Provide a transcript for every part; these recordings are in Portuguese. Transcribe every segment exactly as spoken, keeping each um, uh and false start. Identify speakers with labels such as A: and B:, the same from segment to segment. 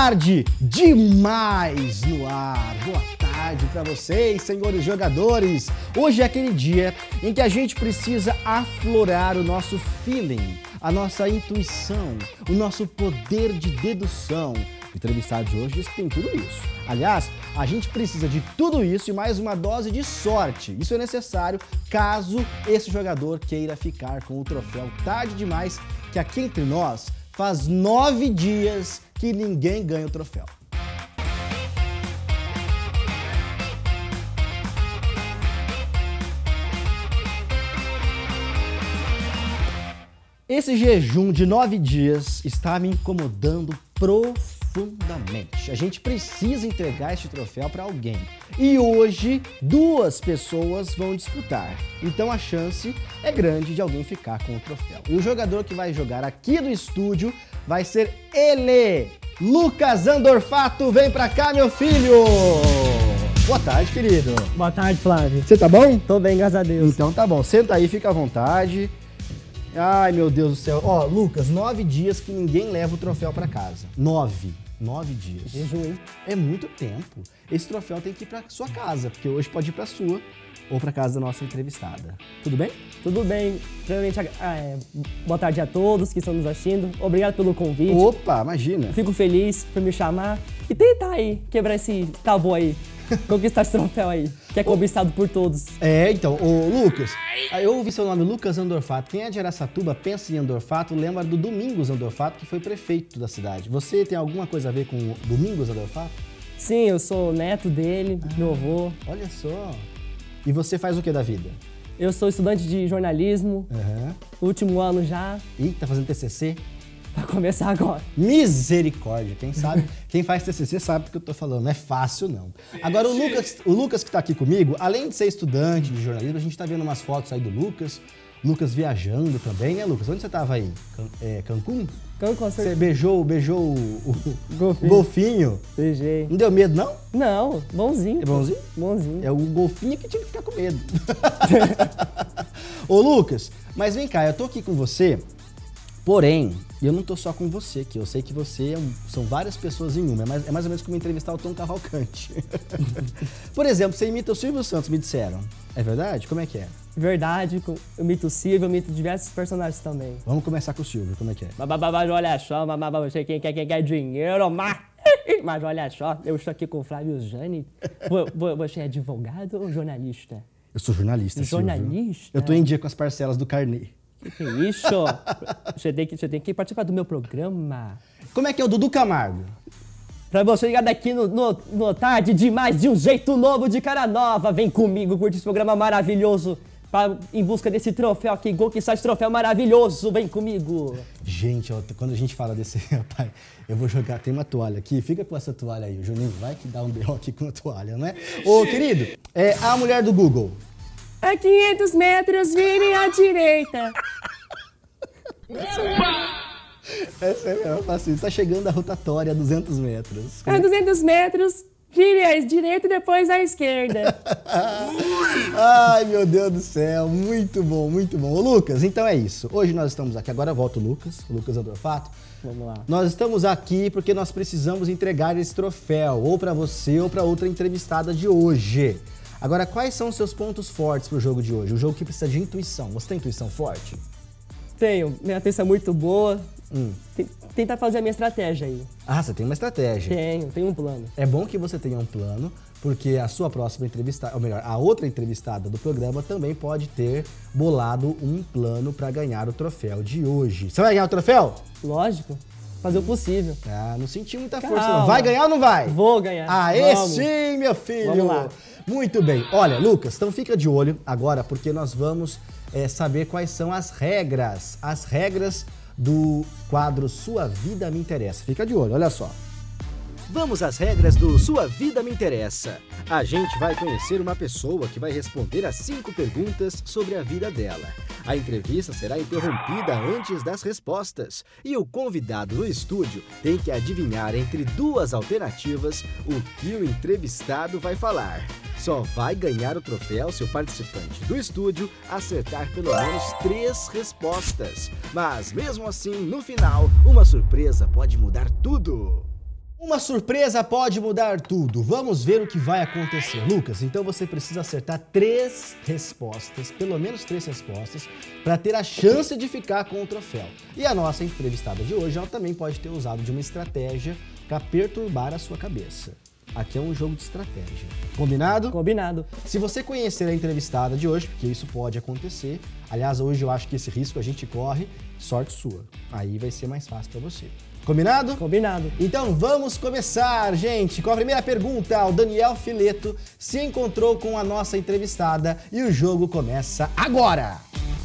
A: tarde demais no ar. Boa tarde para vocês, senhores jogadores. Hoje é aquele dia em que a gente precisa aflorar o nosso feeling, a nossa intuição, o nosso poder de dedução. O entrevistado de hoje diz que tem tudo isso. Aliás, a gente precisa de tudo isso e mais uma dose de sorte. Isso é necessário caso esse jogador queira ficar com o troféu. Tarde demais, que aqui entre nós faz nove dias que ninguém ganha o troféu. Esse jejum de nove dias está me incomodando profundamente. A gente precisa entregar este troféu para alguém. E hoje, duas pessoas vão disputar. Então a chance é grande de alguém ficar com o troféu. E o jogador que vai jogar aqui do estúdio vai ser ele, Lucas Andorfato. Vem pra cá, meu filho! Boa tarde, querido.
B: Boa tarde, Flávio.
A: Você tá bom?
B: Tô bem, graças a Deus.
A: Então tá bom. Senta aí, fica à vontade. Ai, meu Deus do céu. Ó, Lucas, nove dias que ninguém leva o troféu pra casa. Nove. Nove dias.
B: Jejum, hein?
A: É muito tempo. Esse troféu tem que ir pra sua casa, porque hoje pode ir pra sua ou pra casa da nossa entrevistada. Tudo bem?
B: Tudo bem. Primeiramente, é, boa tarde a todos que estão nos assistindo. Obrigado pelo convite.
A: Opa, imagina.
B: Fico feliz por me chamar e tentar aí quebrar esse tabu aí. Conquistar esse troféu aí, que é conquistado por todos.
A: É, então, ô Lucas, eu ouvi seu nome, Lucas Andorfato. Quem é de Araçatuba, pensa em Andorfato, lembra do Domingos Andorfato, que foi prefeito da cidade. Você tem alguma coisa a ver com o Domingos Andorfato?
B: Sim, eu sou neto dele, ah, meu avô.
A: Olha só. E você faz o que da vida?
B: Eu sou estudante de jornalismo,
A: uhum.
B: Último ano já.
A: Ih, tá fazendo T C C?
B: Pra começar agora.
A: Misericórdia, quem sabe, quem faz T C C sabe do que eu tô falando, não é fácil não. Agora o Lucas, o Lucas que tá aqui comigo, além de ser estudante de jornalismo, a gente tá vendo umas fotos aí do Lucas, Lucas viajando também, né, Lucas? Onde você tava aí? Can, é, Cancún?
B: Cancún,
A: você beijou, beijou o, o
B: golfinho.
A: golfinho?
B: Beijei.
A: Não deu medo, não?
B: Não, bonzinho.
A: É bonzinho?
B: Bonzinho.
A: É o golfinho que tinha que ficar com medo. Ô Lucas, mas vem cá, eu tô aqui com você, porém, eu não tô só com você aqui, eu sei que você é um, são várias pessoas em uma, é mais, é mais ou menos como entrevistar o Tom Cavalcante. Por exemplo, você imita o Silvio Santos, me disseram. É verdade? Como é que é?
B: Verdade, eu imito o Silvio, eu imito diversos personagens também.
A: Vamos começar com o Silvio, como é que é?
B: Mas olha só, você quem quer, quem quer dinheiro, mas... mas olha só, eu estou aqui com o Flávio Zani. Você é advogado ou jornalista?
A: Eu sou jornalista,
B: Jornalista?
A: Silvio. Eu tô em dia com as parcelas do carnê.
B: Que que é isso? Você tem que, você tem que participar do meu programa.
A: Como é que é o Dudu Camargo?
B: Pra você ligar daqui no, no, no Tarde Demais, de um jeito novo, de cara nova. Vem comigo, curte esse programa maravilhoso. Pra, em busca desse troféu aqui, conquistar esse troféu maravilhoso. Vem comigo.
A: Gente, ó, quando a gente fala desse rapaz, eu vou jogar, tem uma toalha aqui, fica com essa toalha aí, o Juninho vai que dá um B O aqui com a toalha, não é? Ô, querido, é a mulher do Google.
B: A quinhentos metros, vire à direita.
A: Essa é mesmo, fácil. Está chegando a rotatória a duzentos metros.
B: A duzentos metros, vire à direita e depois à esquerda.
A: Ai, meu Deus do céu, muito bom, muito bom. Ô, Lucas, então é isso. Hoje nós estamos aqui, agora volta o Lucas, o Lucas Andorfato.
B: Vamos lá.
A: Nós estamos aqui porque nós precisamos entregar esse troféu, ou para você ou para outra entrevistada de hoje. Agora, quais são os seus pontos fortes pro jogo de hoje? O jogo que precisa de intuição. Você tem intuição forte?
B: Tenho. Minha atenção é muito boa.
A: Hum.
B: Tentar fazer a minha estratégia aí.
A: Ah, você tem uma estratégia.
B: Tenho, tenho um plano.
A: É bom que você tenha um plano, porque a sua próxima entrevistada, ou melhor, a outra entrevistada do programa também pode ter bolado um plano para ganhar o troféu de hoje. Você vai ganhar o troféu?
B: Lógico. Fazer o possível.
A: Ah, não senti muita
B: Calma.
A: força não. Vai ganhar ou não vai?
B: Vou ganhar.
A: Aê,
B: Vamos.
A: sim, meu filho!
B: Vamos lá.
A: Muito bem. Olha, Lucas, então fica de olho agora, porque nós vamos é, saber quais são as regras, as regras do quadro Sua Vida Me Interessa. Fica de olho, olha só. Vamos às regras do Sua Vida Me Interessa. A gente vai conhecer uma pessoa que vai responder a cinco perguntas sobre a vida dela. A entrevista será interrompida antes das respostas e o convidado do estúdio tem que adivinhar entre duas alternativas o que o entrevistado vai falar. Só vai ganhar o troféu se o participante do estúdio acertar pelo menos três respostas. Mas mesmo assim, no final, uma surpresa pode mudar tudo. Uma surpresa pode mudar tudo. Vamos ver o que vai acontecer. Lucas, então você precisa acertar três respostas, pelo menos três respostas, para ter a chance de ficar com o troféu. E a nossa entrevistada de hoje, ela também pode ter usado de uma estratégia para perturbar a sua cabeça. Aqui é um jogo de estratégia. Combinado?
B: Combinado.
A: Se você conhecer a entrevistada de hoje, porque isso pode acontecer, aliás, hoje eu acho que esse risco a gente corre, sorte sua. Aí vai ser mais fácil para você. Combinado?
B: Combinado.
A: Então vamos começar, gente. Com a primeira pergunta, o Daniel Fileto se encontrou com a nossa entrevistada e o jogo começa agora.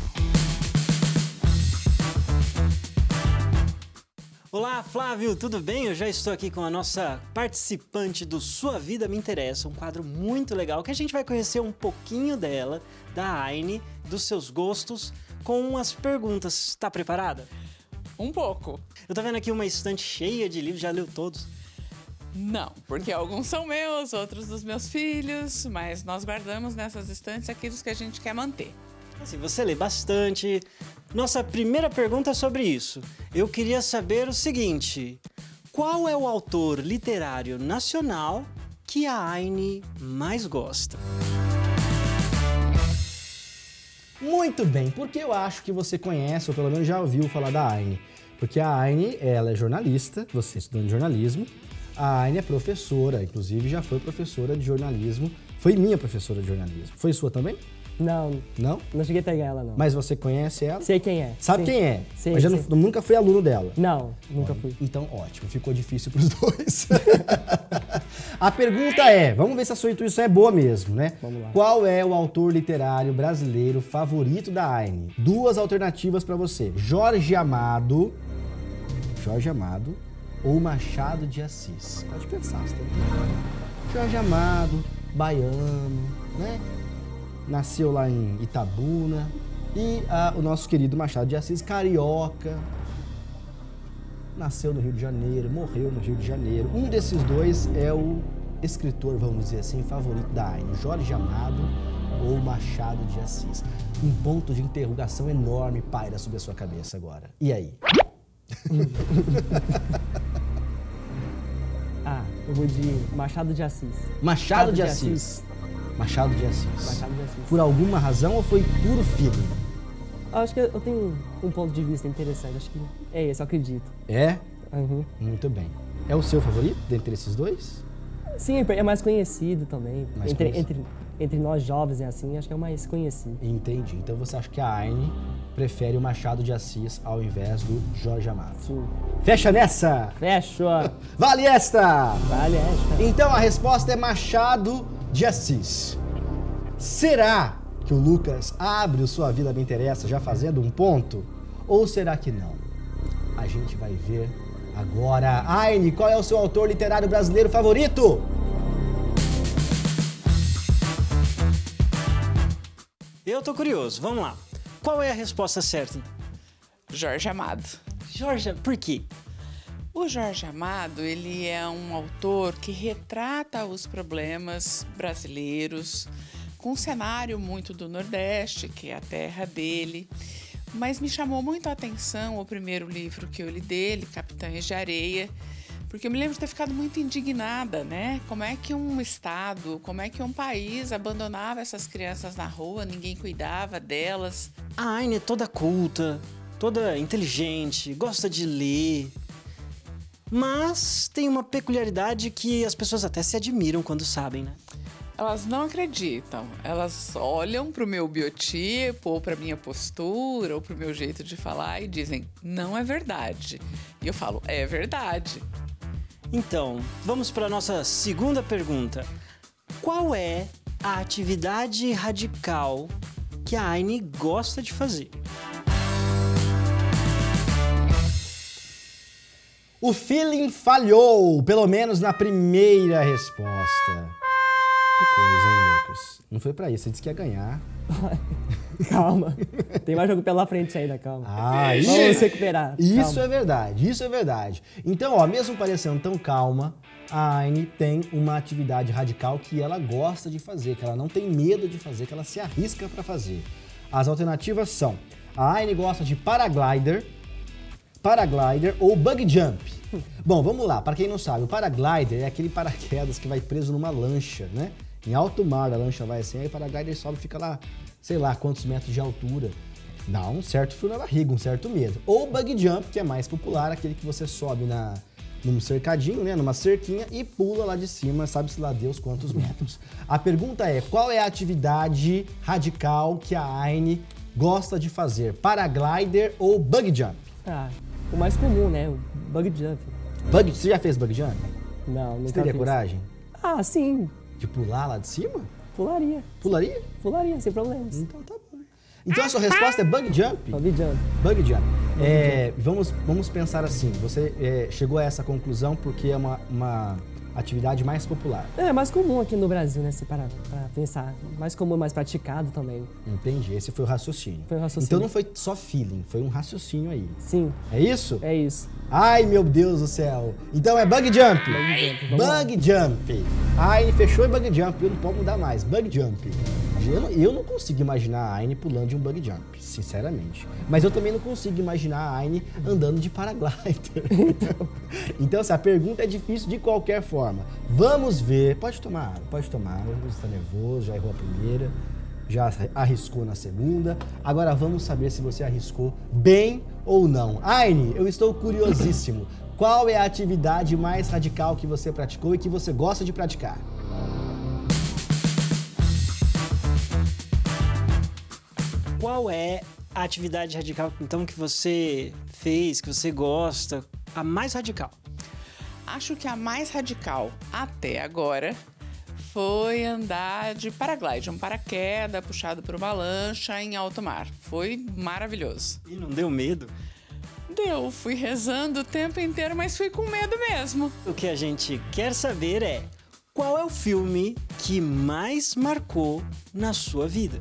C: Olá, Flávio, tudo bem? Eu já estou aqui com a nossa participante do Sua Vida Me Interessa, um quadro muito legal que a gente vai conhecer um pouquinho dela, da Aine, dos seus gostos, com umas perguntas. Está preparada?
D: Um pouco.
C: Eu tô vendo aqui uma estante cheia de livros, já leu todos?
D: Não, porque alguns são meus, outros dos meus filhos, mas nós guardamos nessas estantes aqueles que a gente quer manter.
C: Assim, você lê bastante. Nossa primeira pergunta é sobre isso. Eu queria saber o seguinte: qual é o autor literário nacional que a Aine mais gosta?
A: Muito bem, porque eu acho que você conhece, ou pelo menos já ouviu falar da Aine. Porque a Aine, ela é jornalista, você estudando jornalismo. A Aine é professora, inclusive já foi professora de jornalismo. Foi minha professora de jornalismo. Foi sua também?
B: Não,
A: Não?
B: não cheguei a pegar ela, não.
A: Mas você conhece ela?
B: Sei quem é.
A: Sabe
B: Sei.
A: quem é?
B: Sei,
A: Mas já
B: sei.
A: não- nunca foi aluno dela.
B: Não, nunca fui.
A: Então, ótimo, ficou difícil pros dois. A pergunta é, vamos ver se a sua intuição é boa mesmo, né?
B: Vamos lá.
A: Qual é o autor literário brasileiro favorito da Aine? Duas alternativas pra você. Jorge Amado, Jorge Amado ou Machado de Assis? Pode pensar, você tem que... Jorge Amado, baiano, né? Nasceu lá em Itabuna. E ah, o nosso querido Machado de Assis, carioca. Nasceu no Rio de Janeiro, morreu no Rio de Janeiro. Um desses dois é o escritor, vamos dizer assim, favorito da Aine. Jorge Amado ou Machado de Assis. Um ponto de interrogação enorme paira sobre a sua cabeça agora. E aí?
B: Ah, eu vou de Machado de Assis.
A: Machado de Assis. Machado de Assis.
B: Machado de Assis.
A: Por alguma razão ou foi puro feeling?
B: Acho que eu tenho um ponto de vista interessante. Acho que é esse, eu acredito.
A: É?
B: Uhum.
A: Muito bem. É o seu favorito dentre esses dois?
B: Sim, é mais conhecido também.
A: Mais
B: entre,
A: conhecido.
B: entre, entre nós jovens e assim, acho que é o mais conhecido.
A: Entendi. Então você acha que a Aine prefere o Machado de Assis ao invés do Jorge Amado.
B: Sim.
A: Fecha nessa!
B: Fecha!
A: Vale esta!
B: Vale esta.
A: Então a resposta é Machado de Assis. Será que o Lucas abre o Sua Vida Me Interessa já fazendo um ponto? Ou será que não? A gente vai ver agora. Aine, qual é o seu autor literário brasileiro favorito?
C: Eu tô curioso, vamos lá. Qual é a resposta certa?
D: Jorge Amado.
C: Jorge, por quê?
D: O Jorge Amado, ele é um autor que retrata os problemas brasileiros com um cenário muito do Nordeste, que é a terra dele. Mas me chamou muito a atenção o primeiro livro que eu li dele, Capitães de Areia, porque eu me lembro de ter ficado muito indignada, né? Como é que um estado, como é que um país abandonava essas crianças na rua, ninguém cuidava delas.
C: A Aine é toda culta, toda inteligente, gosta de ler. Mas tem uma peculiaridade que as pessoas até se admiram quando sabem, né?
D: Elas não acreditam, elas olham para o meu biotipo, ou para minha postura, ou para o meu jeito de falar e dizem, não é verdade. E eu falo, é verdade.
C: Então, vamos para a nossa segunda pergunta. Qual é a atividade radical que a Aine gosta de fazer?
A: O feeling falhou, pelo menos na primeira resposta. Que coisa, hein, Lucas? Não foi pra isso, você disse que ia ganhar.
B: Calma. Tem mais jogo pela frente ainda, calma.
A: Ah, isso,
B: Vamos recuperar.
A: isso
B: calma.
A: é verdade, isso é verdade. Então, ó, mesmo parecendo tão calma, a Aine tem uma atividade radical que ela gosta de fazer, que ela não tem medo de fazer, que ela se arrisca pra fazer. As alternativas são: a Aine gosta de paraglider, paraglider ou bug jump? Bom, vamos lá. Para quem não sabe, o paraglider é aquele paraquedas que vai preso numa lancha, né? Em alto mar, a lancha vai assim, aí o paraglider sobe e fica lá, sei lá, quantos metros de altura. Dá um certo frio na barriga, um certo medo. Ou bug jump, que é mais popular, aquele que você sobe na, num cercadinho, né, numa cerquinha e pula lá de cima, sabe-se lá Deus quantos metros. A pergunta é, qual é a atividade radical que a Aine gosta de fazer? Paraglider ou bug jump?
B: Ah, o mais comum, né? O bug jump.
A: Bug, você já fez bug jump?
B: Não, nunca
A: Você teria
B: fiz.
A: coragem
B: Ah, sim.
A: de pular lá de cima?
B: Pularia.
A: Pularia?
B: Pularia, sem problemas.
A: Então tá bom. Então a sua resposta é bug jump?
B: Bug jump.
A: Bug jump. É, vamos, vamos pensar assim, você é, chegou a essa conclusão porque é uma, uma atividade mais popular.
B: É mais comum aqui no Brasil, né? Se parar pra pensar. Mais comum, mais praticado também.
A: Entendi, esse foi o raciocínio.
B: Foi o raciocínio.
A: Então não foi só feeling, foi um raciocínio aí.
B: Sim,
A: É isso?
B: é isso.
A: Ai, meu Deus do céu. Então é bug jump.
B: Bug jump, vamos lá.
A: Bug jump. Ai, fechou em bug jump, eu não posso mudar mais. Bug jump. Eu não, eu não consigo imaginar a Aine pulando de um bug jump, sinceramente. Mas eu também não consigo imaginar a Aine andando de paraglider. Então, assim, a pergunta é difícil de qualquer forma. Vamos ver. Pode tomar água, pode tomar água. Você está nervoso, já errou a primeira, já arriscou na segunda. Agora vamos saber se você arriscou bem ou não. Aine, eu estou curiosíssimo. Qual é a atividade mais radical que você praticou e que você gosta de praticar?
C: Qual é a atividade radical, então, que você fez, que você gosta, a mais radical?
D: Acho que a mais radical até agora foi andar de paraglide, um paraquedas puxado por uma lancha em alto mar. Foi maravilhoso.
C: E não deu medo?
D: Deu, fui rezando o tempo inteiro, mas fui com medo mesmo.
C: O que a gente quer saber é, qual é o filme que mais marcou na sua vida?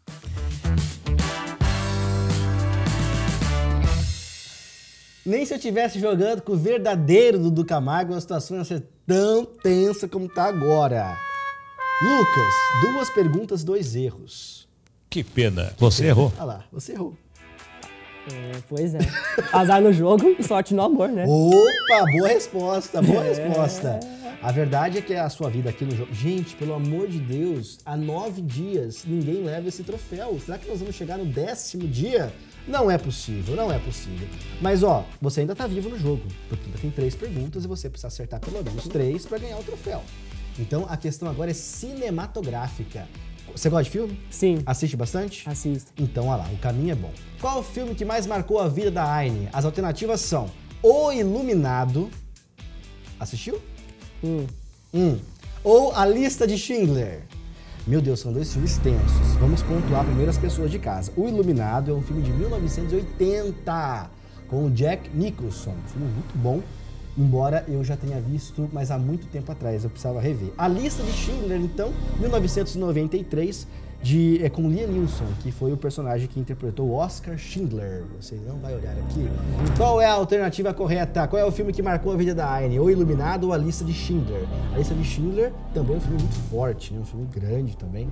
A: Nem se eu estivesse jogando com o verdadeiro Dudu Camargo, a situação ia ser tão tensa como tá agora. Lucas, duas perguntas, dois erros.
E: Que pena. Você errou.
A: Olha lá, você errou.
B: É, pois é. Azar no jogo e sorte no amor, né?
A: Opa, boa resposta, boa resposta. A verdade é que a sua vida aqui no jogo... Gente, pelo amor de Deus, há nove dias ninguém leva esse troféu. Será que nós vamos chegar no décimo dia? Não é possível, não é possível. Mas, ó, você ainda tá vivo no jogo, porque ainda tem três perguntas e você precisa acertar pelo menos três para ganhar o troféu. Então, a questão agora é cinematográfica. Você gosta de filme?
B: Sim.
A: Assiste bastante?
B: Assisto.
A: Então, olha lá, o caminho é bom. Qual o filme que mais marcou a vida da Aine? As alternativas são O Iluminado. Assistiu?
B: Hum.
A: Um. Ou A Lista de Schindler. Meu Deus, são dois filmes tensos. Vamos pontuar primeiro as pessoas de casa. O Iluminado é um filme de mil novecentos e oitenta, com o Jack Nicholson. Um filme muito bom, embora eu já tenha visto, mas há muito tempo atrás, eu precisava rever. A Lista de Schindler, então, mil novecentos e noventa e três, de, é com Liam Neeson, que foi o personagem que interpretou Oscar Schindler. Você não vai olhar aqui. Qual é a alternativa correta? Qual é o filme que marcou a vida da Aine? O Iluminado ou A Lista de Schindler? A Lista de Schindler também é um filme muito forte, né? Um filme grande também.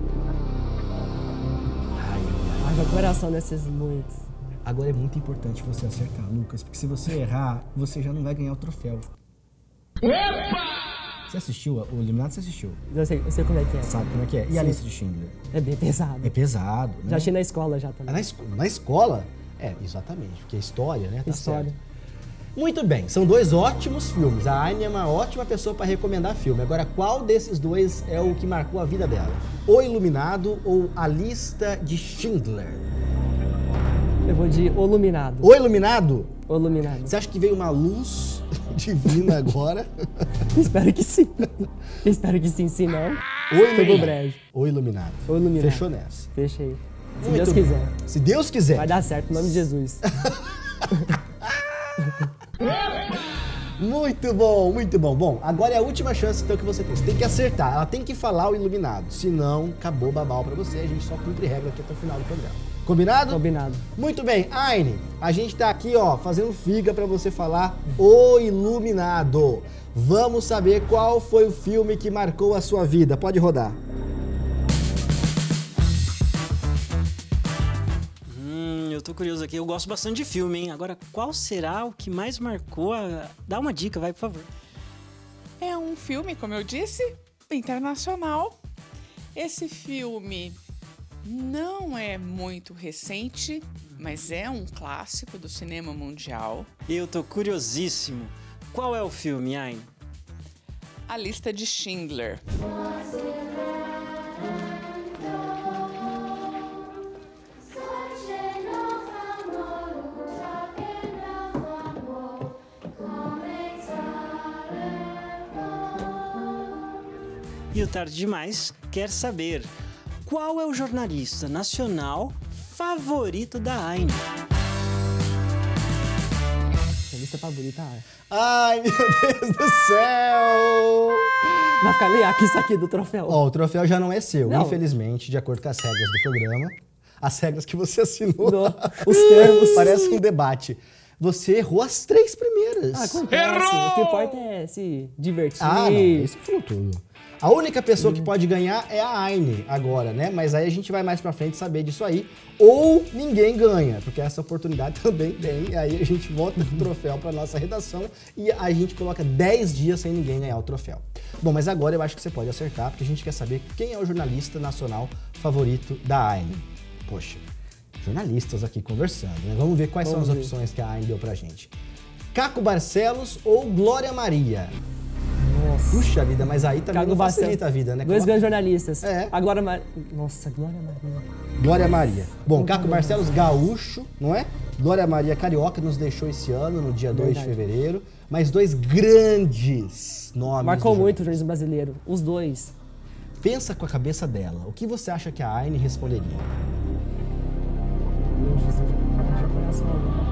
A: Ai, ai.
B: Haja coração nesses muitos.
A: Agora é muito importante você acertar, Lucas, porque se você errar, você já não vai ganhar o troféu. Opa! Você assistiu? O Iluminado você assistiu?
B: Eu sei, eu sei como é que é.
A: Sabe como é que é? E a
B: Sim.
A: Lista de Schindler?
B: É bem pesado.
A: É pesado, né?
B: Já achei na escola já
A: Ah,
B: também.
A: Na, esco na escola? É, exatamente, porque é história, né? Tá
B: História.
A: certo. Muito bem, são dois ótimos filmes. A Aine é uma ótima pessoa para recomendar filme. Agora, qual desses dois é o que marcou a vida dela? O Iluminado ou A Lista de Schindler?
B: Eu vou de O Iluminado.
A: O Iluminado?
B: O Iluminado.
A: Você acha que veio uma luz divina agora?
B: Espero que sim. Espero que sim, se não.
A: O Iluminado.
B: Pegou brejo.
A: O Iluminado.
B: O Iluminado.
A: Fechou nessa.
B: Fechei. Se
A: Muito
B: Deus
A: bem.
B: quiser.
A: Se Deus quiser.
B: Vai dar certo, em nome de Jesus.
A: Muito bom, muito bom. Bom, agora é a última chance então que você tem. Você tem que acertar, ela tem que falar o Iluminado. Senão, acabou babau pra você. A gente só cumpre regra aqui até o final do programa. Combinado?
B: Combinado.
A: Muito bem, Aine, a gente tá aqui, ó, fazendo figa pra você falar O Iluminado. Vamos saber qual foi o filme que marcou a sua vida. Pode rodar.
C: Hum, eu tô curioso aqui. Eu gosto bastante de filme, hein? Agora, qual será o que mais marcou? A... Dá uma dica, vai, por favor.
D: É um filme, como eu disse, internacional. Esse filme não é muito recente, mas é um clássico do cinema mundial.
C: Eu tô curiosíssimo. Qual é o filme, Aine?
D: A Lista de Schindler.
C: E o Tarde Demais quer saber qual é o jornalista nacional favorito da Aine.
B: Lista favorita.
A: Ai, meu Deus do céu!
B: Vai ficar meio aqui isso aqui do troféu.
A: Ó, o troféu já não é seu,
B: Não.
A: infelizmente, de acordo com as regras do programa. As regras que você assinou.
B: Do- os termos.
A: Parece um debate. Você errou as três primeiras.
B: Ah, acontece. O que importa é se divertir.
A: Ah, não, isso falou tudo. A única pessoa que pode ganhar é a Aine agora, né? Mas aí a gente vai mais pra frente saber disso aí. Ou ninguém ganha, porque essa oportunidade também tem. Aí a gente volta o troféu pra nossa redação e a gente coloca dez dias sem ninguém ganhar o troféu. Bom, mas agora eu acho que você pode acertar, porque a gente quer saber quem é o jornalista nacional favorito da Aine. Poxa, jornalistas aqui conversando, né? Vamos ver quais
B: Vamos
A: são as
B: ver.
A: opções que a Aine deu pra gente. Caco Barcelos ou Glória Maria?
B: Nossa.
A: Puxa vida, mas aí também
B: Caco
A: não
B: Barcelos.
A: facilita a vida, né?
B: Dois
A: Coloca-
B: grandes jornalistas.
A: É.
B: A Glória Maria. Nossa, Glória Maria.
A: Glória Maria. Bom, Caco Barcelos, gaúcho, não é? Glória Maria, carioca, nos deixou esse ano, no dia dois de
B: Verdade.
A: fevereiro. Mas dois grandes nomes.
B: Marcou
A: do
B: muito o
A: jornalismo.
B: jornalismo brasileiro. Os dois.
A: Pensa com a cabeça dela. O que você acha que a Aine responderia?
B: Meu Jesus, deixa o coração.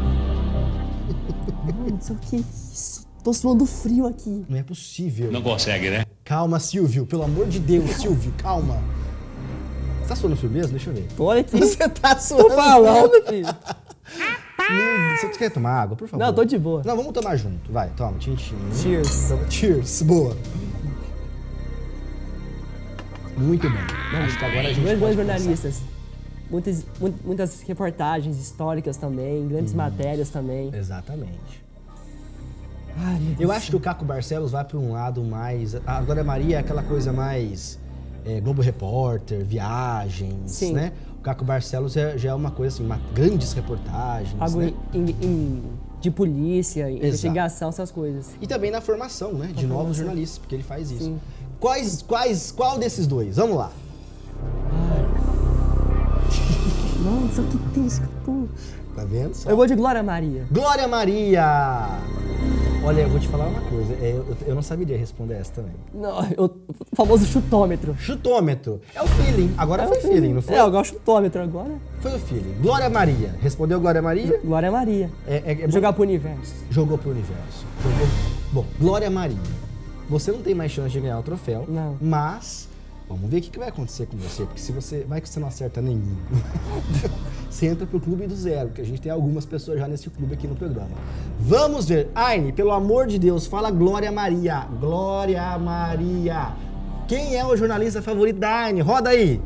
B: Mano, o que é isso? Tô suando frio aqui.
A: Não é possível.
E: Não consegue, né?
A: Calma, Silvio. Pelo amor de Deus, Silvio, calma. Você tá suando frio mesmo? Deixa eu ver.
B: Tô aqui.
A: Você tá suando
B: Tô falando, filho.
A: frio. Você quer tomar água, por favor?
B: Não, tô de boa.
A: Não, vamos tomar junto. Vai, toma, tintim.
B: Cheers.
A: Então, cheers, boa. Muito bem. Acho que agora a gente
B: Dois
A: pode
B: bons
A: começar.
B: jornalistas. Muitas, mu- muitas reportagens históricas também, grandes matérias também.
A: Exatamente.
B: Ai, meu Deus.
A: Eu acho que o Caco Barcelos vai para um lado mais... A Glória Maria é aquela coisa mais é, Globo Repórter, viagens,
B: Sim.
A: né? O Caco Barcelos é- já é uma coisa assim, uma, grandes reportagens,
B: Algo
A: né?
B: em- em- de polícia, investigação, essas coisas.
A: E também na formação, né? De novos
B: formação.
A: jornalistas, porque ele faz isso.
B: Sim.
A: Quais, quais, qual desses dois? Vamos lá.
B: Nossa, que tenso que eu tô.
A: Tá vendo? Só?
B: Eu vou de Glória Maria.
A: Glória Maria! Olha, eu vou te falar uma coisa. é, Eu, eu não saberia responder essa também.
B: Não, eu- o famoso chutômetro.
A: Chutômetro. É o feeling. Agora
B: É
A: foi
B: o
A: feeling, não foi?
B: É, eu gosto de chutômetro agora.
A: Foi o feeling. Glória Maria. Respondeu Glória Maria?
B: Glória Maria.
A: É, é, é bom-
B: Jogar pro universo.
A: Jogou pro universo. Jogou... Bom, Glória Maria. Você não tem mais chance de ganhar o troféu.
B: Não.
A: Mas, vamos ver o que que vai acontecer com você. Porque se você... Vai que você não acerta nenhum. Você entra pro clube do zero. Que a gente tem algumas pessoas já nesse clube aqui no programa. Vamos ver. Aine, pelo amor de Deus, fala Glória Maria. Glória Maria. Quem é o jornalista favorito da Aine? Roda aí.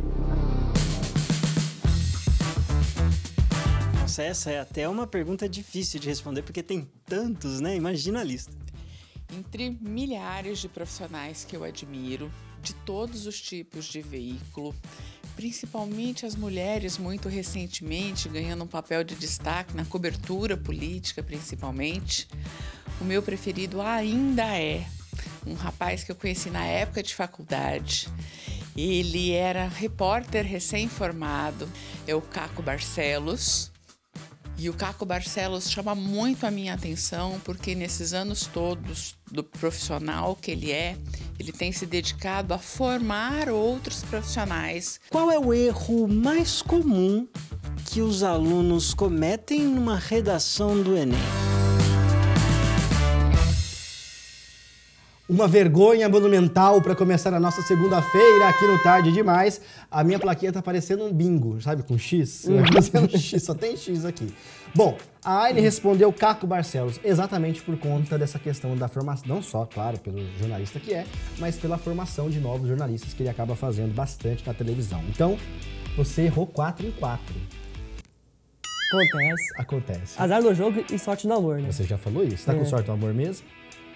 C: Nossa, essa é até uma pergunta difícil de responder, porque tem tantos, né? Imagina a lista.
D: Entre milhares de profissionais que eu admiro, de todos os tipos de veículo, principalmente as mulheres muito recentemente ganhando um papel de destaque na cobertura política, principalmente, o meu preferido ainda é um rapaz que eu conheci na época de faculdade. Ele era repórter recém-formado, é o Caco Barcelos. E o Caco Barcelos chama muito a minha atenção porque nesses anos todos do profissional que ele é, ele tem se dedicado a formar outros profissionais.
C: Qual é o erro mais comum que os alunos cometem numa redação do Enem?
A: Uma vergonha monumental para começar a nossa segunda-feira aqui no Tarde Demais. A minha plaquinha tá parecendo um bingo, sabe, com X? Vai fazendo X, só tem X aqui. Bom, a Aine respondeu Caco Barcelos exatamente por conta dessa questão da formação, não só, claro, pelo jornalista que é, mas pela formação de novos jornalistas que ele acaba fazendo bastante na televisão. Então, você errou quatro em quatro.
B: Acontece.
A: Acontece.
B: Azar no jogo e sorte no amor, né?
A: Você já falou isso? Tá
B: É.
A: com sorte no amor mesmo?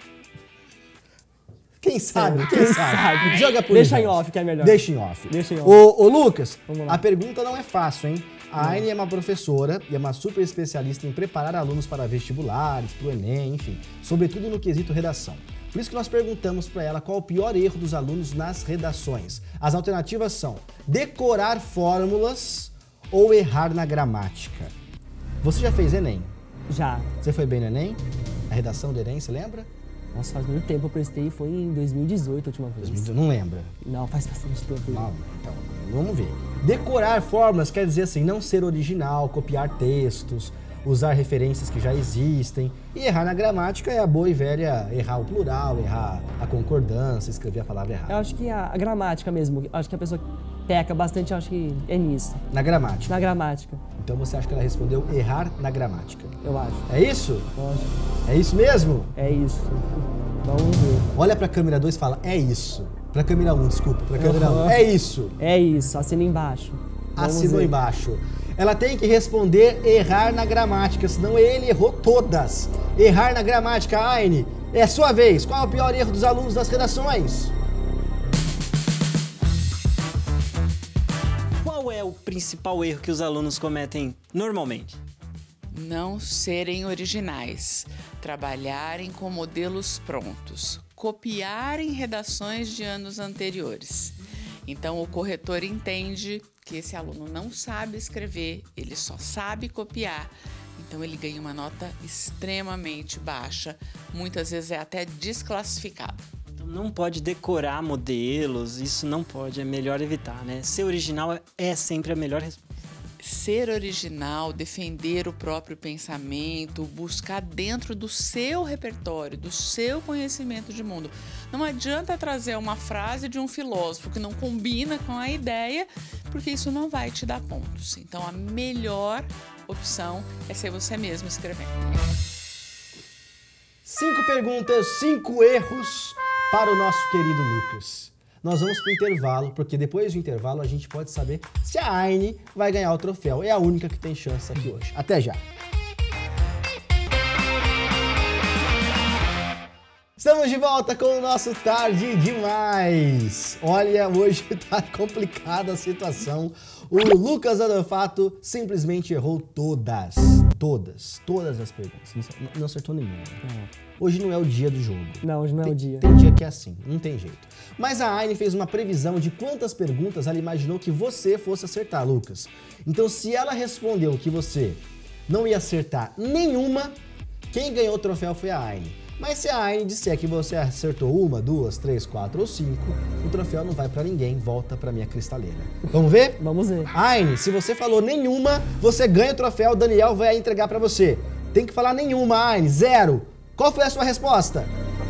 A: Quem sabe?
B: É,
A: Quem,
B: quem
A: sabe?
B: sabe?
A: Joga por
B: Deixa
A: universo.
B: em off que é melhor.
A: Deixa em off.
B: Deixa em off.
A: Ô, ô Lucas,
B: Vamos lá.
A: a pergunta não é fácil, hein? A Aine é uma professora e é uma super especialista em preparar alunos para vestibulares, pro Enem, enfim, sobretudo no quesito redação. Por isso que nós perguntamos para ela qual o pior erro dos alunos nas redações. As alternativas são decorar fórmulas ou errar na gramática. Você já fez Enem?
B: Já.
A: Você foi bem no Enem? A redação do Enem, você lembra?
B: Nossa, faz muito tempo eu prestei, foi em dois mil e dezoito a última vez.
A: Não lembra.
B: Não, faz bastante tempo.
A: Não, então, vamos ver. Decorar fórmulas quer dizer assim, não ser original, copiar textos, usar referências que já existem. E errar na gramática é a boa e velha errar o plural, errar a concordância, escrever a palavra
B: Eu
A: errada.
B: acho que a, a gramática mesmo, acho que a pessoa peca bastante, acho que é nisso.
A: Na gramática.
B: Na gramática,
A: Então você acha que ela respondeu errar na gramática.
B: eu acho.
A: É isso?
B: Lógico.
A: É isso mesmo?
B: É isso. Vamos ver.
A: Olha pra câmera dois e fala, é isso. Pra câmera um, desculpa, pra câmera um,
B: Uhum.
A: é isso.
B: É isso, assina embaixo. Vamos
A: Assinou
B: ver.
A: embaixo. Ela tem que responder errar na gramática, senão ele errou todas. Errar na gramática, Aine, é sua vez. Qual é o pior erro dos alunos das redações?
C: Qual é o principal erro que os alunos cometem normalmente?
D: Não serem originais, trabalharem com modelos prontos, copiarem redações de anos anteriores. Então, o corretor entende que esse aluno não sabe escrever, ele só sabe copiar. Então, ele ganha uma nota extremamente baixa, muitas vezes é até desclassificado.
C: Então não pode decorar modelos, isso não pode, é melhor evitar, né? Ser original é sempre a melhor resposta.
D: Ser original, defender o próprio pensamento, buscar dentro do seu repertório, do seu conhecimento de mundo. Não adianta trazer uma frase de um filósofo que não combina com a ideia, porque isso não vai te dar pontos. Então, a melhor opção é ser você mesmo escrevendo.
A: Cinco perguntas, cinco erros para o nosso querido Lucas. Nós vamos para o intervalo, porque depois do intervalo a gente pode saber se a Aine vai ganhar o troféu. É a única que tem chance aqui hoje. Até já! Estamos de volta com o nosso Tarde Demais. Olha, hoje tá complicada a situação. O Lucas Adolfato simplesmente errou todas, todas, todas as perguntas. Não, não acertou nenhuma. Hoje não é o dia do jogo.
B: Não, hoje não é
A: Tem,
B: o dia.
A: tem dia que é assim, não tem jeito. Mas a Aine fez uma previsão de quantas perguntas ela imaginou que você fosse acertar, Lucas. Então, se ela respondeu que você não ia acertar nenhuma, quem ganhou o troféu foi a Aine. Mas se a Aine disser que você acertou uma, duas, três, quatro ou cinco, o troféu não vai pra ninguém, volta pra minha cristaleira. Vamos ver?
B: Vamos ver.
A: Aine, se você falou nenhuma, você ganha o troféu, o Daniel vai entregar pra você. Tem que falar nenhuma, Aine, zero. Qual foi a sua resposta?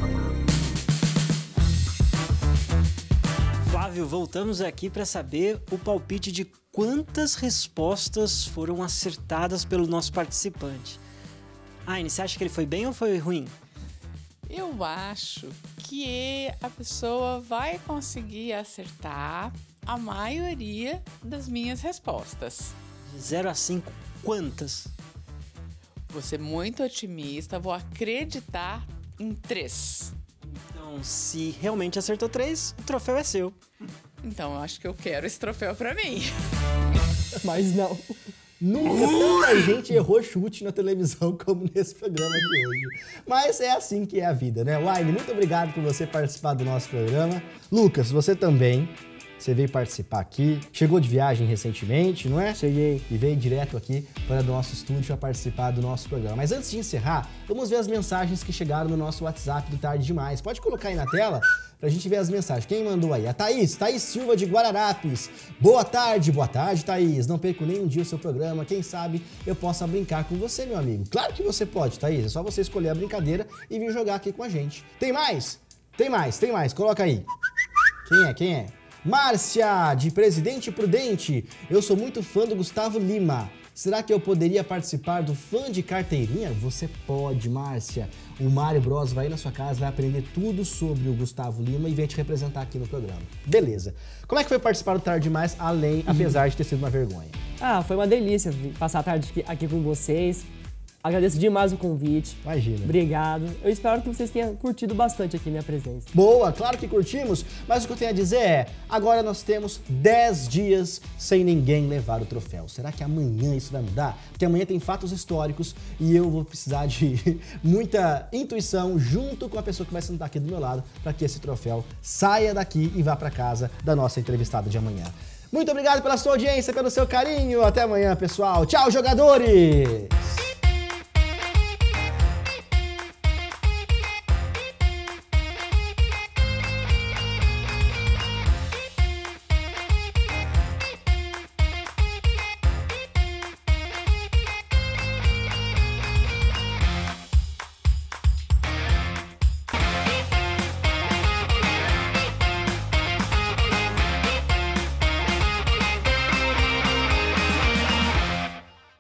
C: Flávio, voltamos aqui para saber o palpite de quantas respostas foram acertadas pelo nosso participante. Aine, você acha que ele foi bem ou foi ruim?
D: Eu acho que a pessoa vai conseguir acertar a maioria das minhas respostas.
C: De zero a cinco, quantas?
D: Vou ser muito otimista, vou acreditar em três.
C: Então, se realmente acertou três, o troféu é seu.
D: Então, eu acho que eu quero esse troféu pra mim.
B: Mas não.
A: Nunca tanta gente errou chute na televisão como nesse programa de hoje. Mas é assim que é a vida, né? Aine, muito obrigado por você participar do nosso programa. Lucas, você também. Você veio participar aqui. Chegou de viagem recentemente, não é?
B: Cheguei.
A: E veio direto aqui para o nosso estúdio para participar do nosso programa. Mas antes de encerrar, vamos ver as mensagens que chegaram no nosso WhatsApp do Tarde Demais. Pode colocar aí na tela pra gente ver as mensagens. Quem mandou aí? A Thaís, Thaís Silva de Guararapes. Boa tarde, boa tarde, Thaís. Não perco nem um dia o seu programa. Quem sabe eu possa brincar com você, meu amigo. Claro que você pode, Thaís. É só você escolher a brincadeira e vir jogar aqui com a gente. Tem mais? Tem mais, tem mais. Coloca aí. Quem é? Quem é? Márcia, de Presidente Prudente. Eu sou muito fã do Gustavo Lima. Será que eu poderia participar do Fã de Carteirinha? Você pode, Márcia. O Mário Bros vai ir na sua casa, vai aprender tudo sobre o Gustavo Lima e vem te representar aqui no programa. Beleza. Como é que foi participar do Tarde Demais, além, apesar de ter sido uma vergonha?
B: Ah, foi uma delícia passar a tarde aqui, aqui com vocês. Agradeço demais o convite.
A: Imagina.
B: Obrigado. Eu espero que vocês tenham curtido bastante aqui minha presença.
A: Boa, claro que curtimos, mas o que eu tenho a dizer é, agora nós temos dez dias sem ninguém levar o troféu. Será que amanhã isso vai mudar? Porque amanhã tem fatos históricos e eu vou precisar de muita intuição junto com a pessoa que vai sentar aqui do meu lado para que esse troféu saia daqui e vá para casa da nossa entrevistada de amanhã. Muito obrigado pela sua audiência, pelo seu carinho. Até amanhã, pessoal. Tchau, jogadores!